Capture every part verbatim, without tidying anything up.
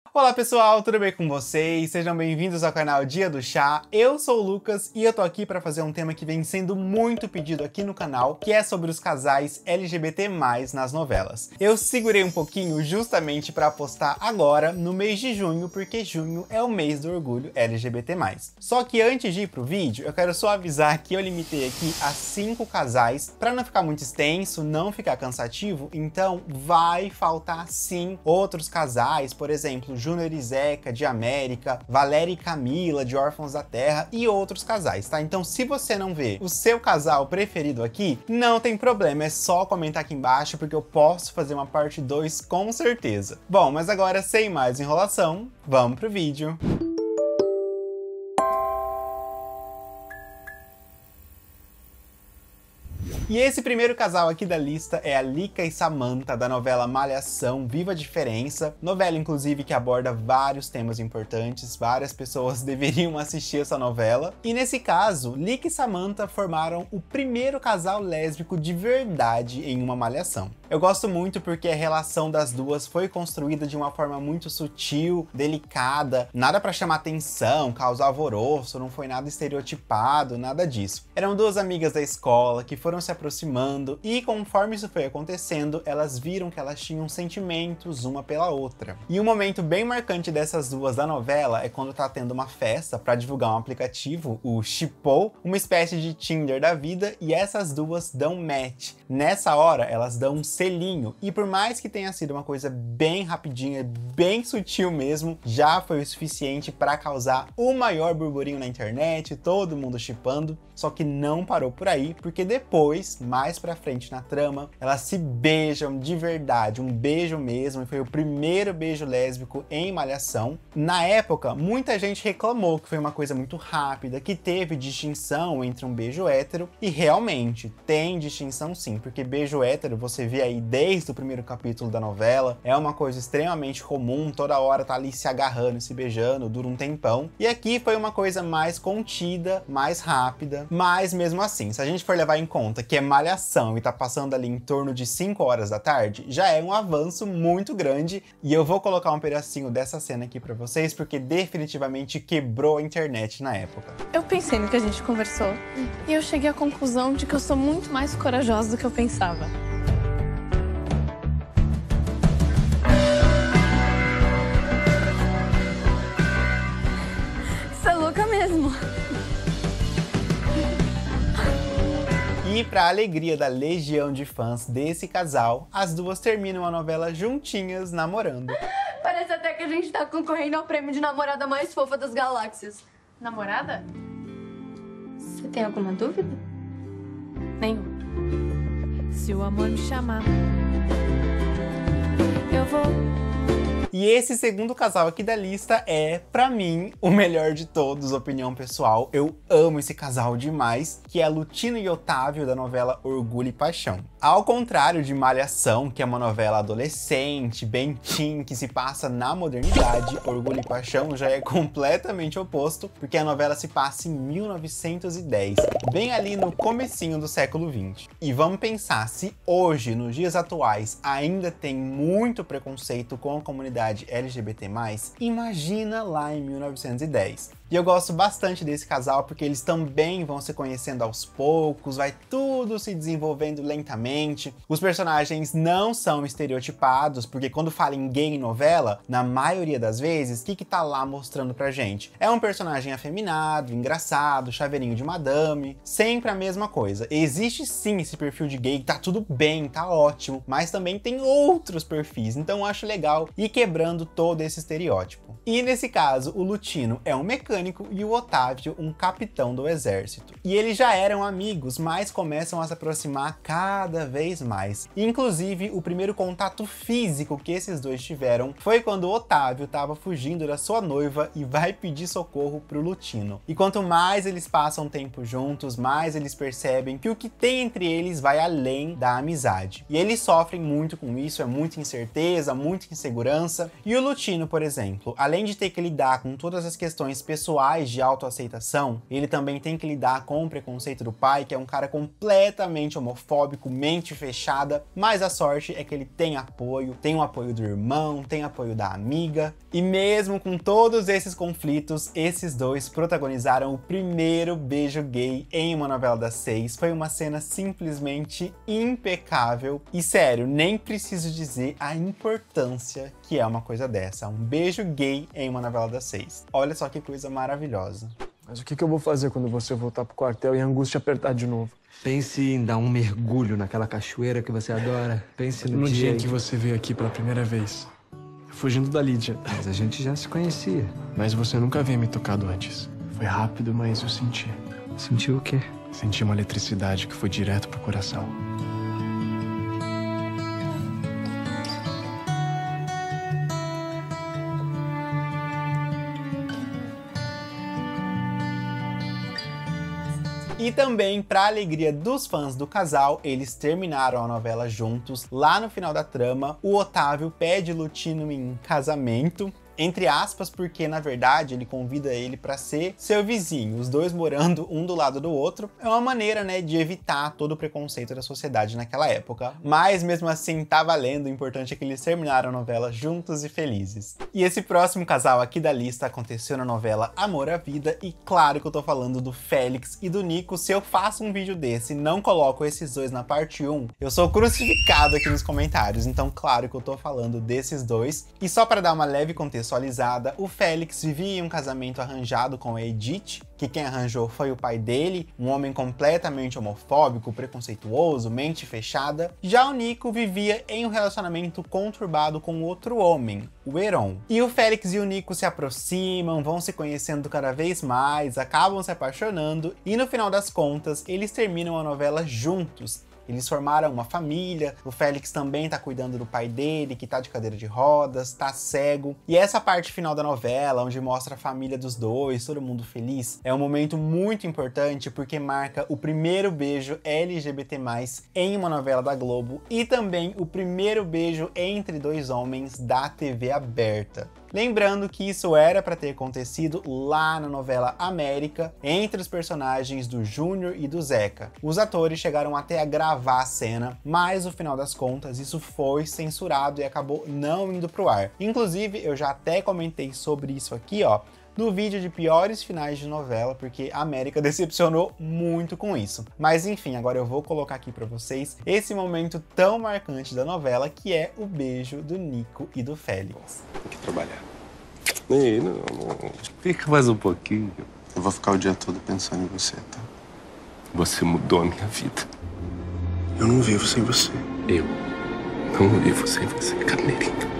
Olá pessoal, tudo bem com vocês? Sejam bem-vindos ao canal Dia do Chá. Eu sou o Lucas e eu tô aqui para fazer um tema que vem sendo muito pedido aqui no canal, que é sobre os casais L G B T mais, nas novelas. Eu segurei um pouquinho justamente para postar agora, no mês de junho, porque junho é o mês do orgulho L G B T mais. Só que antes de ir pro vídeo, eu quero só avisar que eu limitei aqui a cinco casais, para não ficar muito extenso, não ficar cansativo, então vai faltar sim outros casais, por exemplo, Júnior e Zeca, de América, Valéria e Camila, de Órfãos da Terra e outros casais, tá? Então se você não vê o seu casal preferido aqui, não tem problema, é só comentar aqui embaixo porque eu posso fazer uma parte dois com certeza. Bom, mas agora sem mais enrolação, vamos pro vídeo. E esse primeiro casal aqui da lista é a Lica e Samantha, da novela Malhação, Viva a Diferença. Novela, inclusive, que aborda vários temas importantes, várias pessoas deveriam assistir essa novela. E nesse caso, Lica e Samantha formaram o primeiro casal lésbico de verdade em uma Malhação. Eu gosto muito porque a relação das duas foi construída de uma forma muito sutil, delicada, nada pra chamar atenção, causar alvoroço, não foi nada estereotipado, nada disso. Eram duas amigas da escola que foram se aproximando e conforme isso foi acontecendo, elas viram que elas tinham sentimentos uma pela outra. E um momento bem marcante dessas duas da novela é quando tá tendo uma festa pra divulgar um aplicativo, o Shippo, uma espécie de Tinder da vida, e essas duas dão match. Nessa hora, elas dão um selinho, e por mais que tenha sido uma coisa bem rapidinha, bem sutil mesmo, já foi o suficiente para causar o maior burburinho na internet, todo mundo shippando. Só que não parou por aí, porque depois, mais pra frente na trama, elas se beijam de verdade, um beijo mesmo, e foi o primeiro beijo lésbico em Malhação. Na época, muita gente reclamou que foi uma coisa muito rápida, que teve distinção entre um beijo hétero, e realmente tem distinção sim, porque beijo hétero você vê aí desde o primeiro capítulo da novela, é uma coisa extremamente comum, toda hora tá ali se agarrando, se beijando, dura um tempão, e aqui foi uma coisa mais contida, mais rápida. Mas mesmo assim, se a gente for levar em conta que é Malhação e tá passando ali em torno de cinco horas da tarde, já é um avanço muito grande, e eu vou colocar um pedacinho dessa cena aqui pra vocês, porque definitivamente quebrou a internet na época. Eu pensei no que a gente conversou, e eu cheguei à conclusão de que eu sou muito mais corajosa do que eu pensava. Você é louca mesmo. E para a alegria da legião de fãs desse casal, as duas terminam a novela juntinhas, namorando. Parece até que a gente tá concorrendo ao prêmio de namorada mais fofa das galáxias. Namorada? Você tem alguma dúvida? Nenhum. Se o amor me chamar, eu vou. E esse segundo casal aqui da lista é, pra mim, o melhor de todos, opinião pessoal. Eu amo esse casal demais, que é Lutino e Otávio, da novela Orgulho e Paixão. Ao contrário de Malhação, que é uma novela adolescente, bem teen, que se passa na modernidade, Orgulho e Paixão já é completamente oposto, porque a novela se passa em mil novecentos e dez, bem ali no comecinho do século vinte. E vamos pensar, se hoje, nos dias atuais, ainda tem muito preconceito com a comunidade L G B T mais, imagina lá em mil novecentos e dez. E eu gosto bastante desse casal porque eles também vão se conhecendo aos poucos, vai tudo se desenvolvendo lentamente. Os personagens não são estereotipados, porque quando fala em gay em novela, na maioria das vezes, o que que tá lá mostrando pra gente? É um personagem afeminado, engraçado, chaveirinho de madame, sempre a mesma coisa. Existe sim esse perfil de gay, tá tudo bem, tá ótimo, mas também tem outros perfis, então eu acho legal ir quebrando todo esse estereótipo. E nesse caso, o Lutino é um mecânico e o Otávio um capitão do exército. E eles já eram amigos, mas começam a se aproximar cada vez mais. Inclusive, o primeiro contato físico que esses dois tiveram foi quando o Otávio estava fugindo da sua noiva e vai pedir socorro pro Lutino. E quanto mais eles passam tempo juntos, mais eles percebem que o que tem entre eles vai além da amizade. E eles sofrem muito com isso, é muita incerteza, muita insegurança, diferença. E o Lutino, por exemplo, além de ter que lidar com todas as questões pessoais de autoaceitação, ele também tem que lidar com o preconceito do pai, que é um cara completamente homofóbico, mente fechada, mas a sorte é que ele tem apoio, tem o apoio do irmão, tem apoio da amiga, e mesmo com todos esses conflitos, esses dois protagonizaram o primeiro beijo gay em uma novela das seis. Foi uma cena simplesmente impecável, e sério, nem preciso dizer a importância que é uma coisa dessa, um beijo gay em uma novela das seis. Olha só que coisa maravilhosa. Mas o que que eu vou fazer quando você voltar pro quartel e a angústia apertar de novo? Pense em dar um mergulho naquela cachoeira que você adora. Pense no, No dia dia em que você veio aqui pela primeira vez, fugindo da Lídia. Mas a gente já se conhecia. Mas você nunca havia me tocado antes. Foi rápido, mas eu senti. Sentiu o quê? Senti uma eletricidade que foi direto pro coração. E também, para alegria dos fãs do casal, eles terminaram a novela juntos. Lá no final da trama, o Otávio pede Lutino em casamento, entre aspas, porque na verdade ele convida ele para ser seu vizinho, os dois morando um do lado do outro. É uma maneira, né, de evitar todo o preconceito da sociedade naquela época. Mas mesmo assim tá valendo, o importante é que eles terminaram a novela juntos e felizes. E esse próximo casal aqui da lista aconteceu na novela Amor à Vida, e claro que eu tô falando do Félix e do Nico. Se eu faço um vídeo desse e não coloco esses dois na parte um, eu sou crucificado aqui nos comentários. Então claro que eu tô falando desses dois. E só para dar uma leve contextualização, o Félix vivia em um casamento arranjado com a Edith, que quem arranjou foi o pai dele, um homem completamente homofóbico, preconceituoso, mente fechada. Já o Nico vivia em um relacionamento conturbado com outro homem, o Heron. E o Félix e o Nico se aproximam, vão se conhecendo cada vez mais, acabam se apaixonando e no final das contas eles terminam a novela juntos. Eles formaram uma família, o Félix também tá cuidando do pai dele, que tá de cadeira de rodas, tá cego. E essa parte final da novela, onde mostra a família dos dois, todo mundo feliz, é um momento muito importante porque marca o primeiro beijo L G B T mais, em uma novela da Globo e também o primeiro beijo entre dois homens da T V aberta. Lembrando que isso era para ter acontecido lá na novela América, entre os personagens do Júnior e do Zeca. Os atores chegaram até a gravar a cena, mas no final das contas isso foi censurado e acabou não indo pro ar. Inclusive, eu já até comentei sobre isso aqui, ó, no vídeo de piores finais de novela, porque a América decepcionou muito com isso. Mas enfim, agora eu vou colocar aqui pra vocês esse momento tão marcante da novela, que é o beijo do Nico e do Félix. Tem que trabalhar. Ei, não, não. Fica mais um pouquinho. Eu vou ficar o dia todo pensando em você, tá? Você mudou a minha vida. Eu não vivo sem você. Eu não vivo sem você, Carneirinho.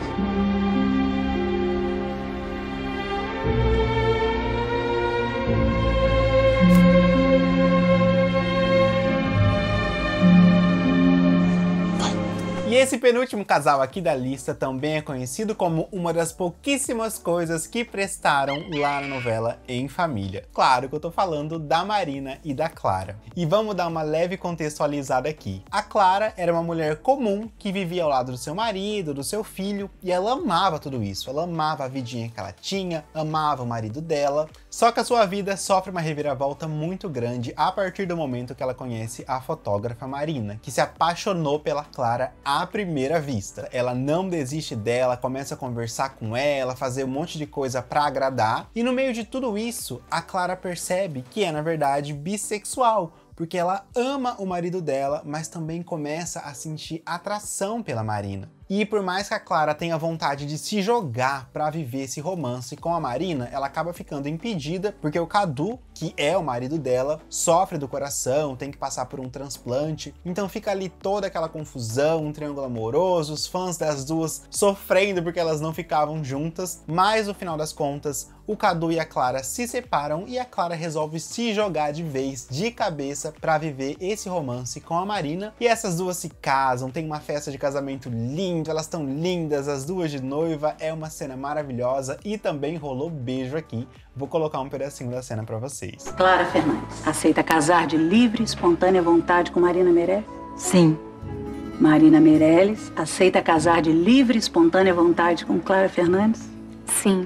E esse penúltimo casal aqui da lista também é conhecido como uma das pouquíssimas coisas que prestaram lá na novela Em Família. Claro que eu tô falando da Marina e da Clara. E vamos dar uma leve contextualizada aqui. A Clara era uma mulher comum que vivia ao lado do seu marido, do seu filho, e ela amava tudo isso. Ela amava a vidinha que ela tinha, amava o marido dela. Só que a sua vida sofre uma reviravolta muito grande a partir do momento que ela conhece a fotógrafa Marina, que se apaixonou pela Clara à primeira vista. Ela não desiste dela, começa a conversar com ela, fazer um monte de coisa pra agradar, e no meio de tudo isso, a Clara percebe que é, na verdade, bissexual, porque ela ama o marido dela, mas também começa a sentir atração pela Marina. E por mais que a Clara tenha vontade de se jogar pra viver esse romance com a Marina, ela acaba ficando impedida porque o Cadu, que é o marido dela, sofre do coração, tem que passar por um transplante. Então fica ali toda aquela confusão, um triângulo amoroso, os fãs das duas sofrendo porque elas não ficavam juntas. Mas no final das contas, o Cadu e a Clara se separam e a Clara resolve se jogar de vez, de cabeça, pra viver esse romance com a Marina. E essas duas se casam, tem uma festa de casamento linda, elas estão lindas, as duas de noiva, é uma cena maravilhosa e também rolou beijo aqui. Vou colocar um pedacinho da cena pra vocês. Clara Fernandes, aceita casar de livre e espontânea vontade com Marina Meré? Sim. Marina Meirelles aceita casar de livre e espontânea vontade com Clara Fernandes? Sim.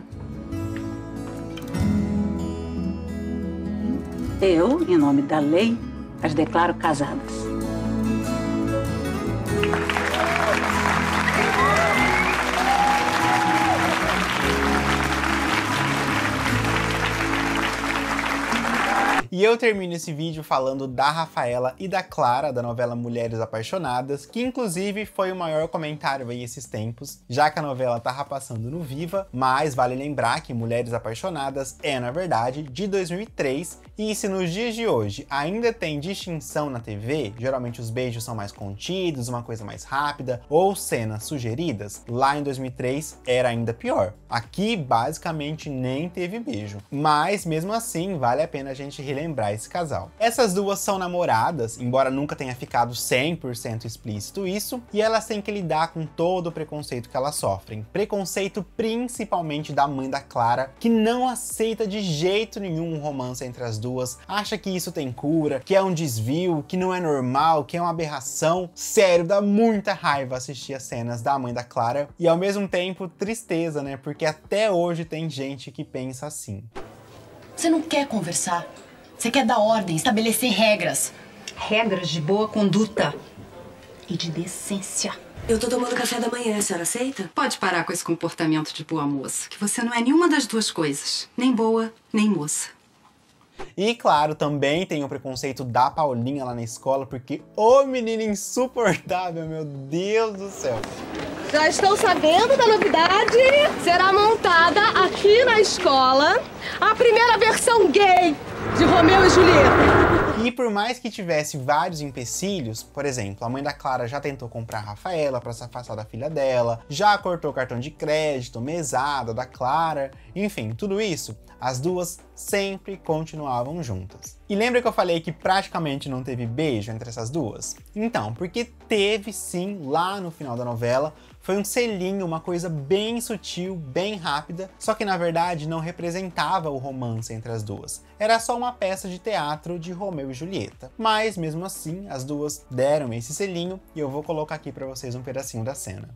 Eu, em nome da lei, as declaro casadas. E eu termino esse vídeo falando da Rafaela e da Clara, da novela Mulheres Apaixonadas, que inclusive foi o maior comentário aí esses tempos, já que a novela tava passando no Viva, mas vale lembrar que Mulheres Apaixonadas é, na verdade, de dois mil e três, e se nos dias de hoje ainda tem distinção na T V, geralmente os beijos são mais contidos, uma coisa mais rápida, ou cenas sugeridas, lá em dois mil e três era ainda pior. Aqui, basicamente, nem teve beijo. Mas, mesmo assim, vale a pena a gente relembrar esse casal. Essas duas são namoradas, embora nunca tenha ficado cem por cento explícito isso, e elas têm que lidar com todo o preconceito que elas sofrem. Preconceito principalmente da mãe da Clara, que não aceita de jeito nenhum um romance entre as duas, acha que isso tem cura, que é um desvio, que não é normal, que é uma aberração. Sério, dá muita raiva assistir as cenas da mãe da Clara, e ao mesmo tempo tristeza, né? Porque até hoje tem gente que pensa assim. Você não quer conversar? Você quer dar ordem, estabelecer regras. Regras de boa conduta e de decência. Eu tô tomando café da manhã, a senhora aceita? Pode parar com esse comportamento de boa moça, que você não é nenhuma das duas coisas. Nem boa, nem moça. E claro, também tem o preconceito da Paulinha lá na escola, porque ô menino insuportável, meu Deus do céu. Já estão sabendo da novidade? Será montada aqui na escola a primeira versão gay de Romeu e Julieta. E por mais que tivesse vários empecilhos, por exemplo, a mãe da Clara já tentou comprar a Rafaela para se afastar da filha dela, já cortou o cartão de crédito, mesada da Clara, enfim, tudo isso, as duas sempre continuavam juntas. E lembra que eu falei que praticamente não teve beijo entre essas duas? Então, porque teve sim lá no final da novela. Foi um selinho, uma coisa bem sutil, bem rápida, só que na verdade não representava o romance entre as duas. Era só uma peça de teatro de Romeu e Julieta. Mas mesmo assim, as duas deram esse selinho e eu vou colocar aqui pra vocês um pedacinho da cena.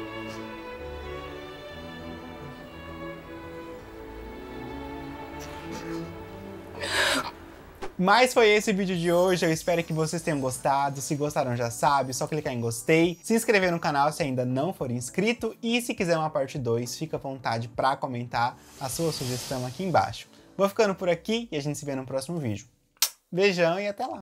Mas foi esse o vídeo de hoje, eu espero que vocês tenham gostado. Se gostaram já sabe, é só clicar em gostei, se inscrever no canal se ainda não for inscrito e se quiser uma parte dois, fica à vontade para comentar a sua sugestão aqui embaixo. Vou ficando por aqui e a gente se vê no próximo vídeo. Beijão e até lá!